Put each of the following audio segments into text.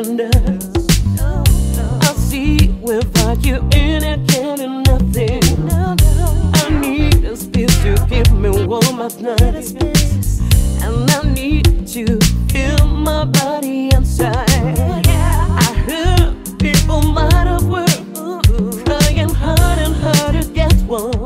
pretenders. I see without you in it, getting nothing. I need a space to keep me warm at night, and I need to feel my body inside. I heard people might have worked, trying hard and hard to get one.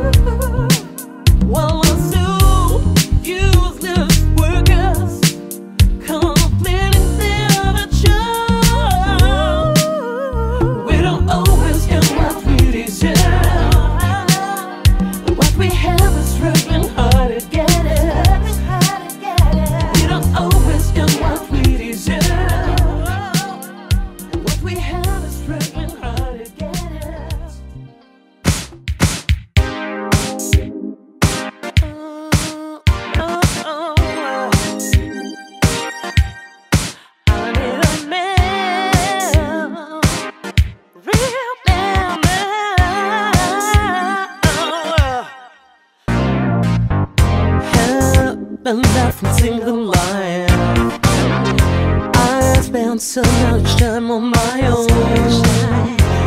While I'm so useless workers complaining they're the charm. We don't always get what we deserve. What we have is struggling hard to get it. We don't always get what we deserve. What we have is struggling hard to get it. I need a man, real man. Have been left from single life. I spent so much time on my own.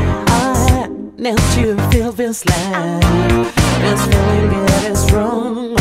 I need to feel this life. This feeling getting strong.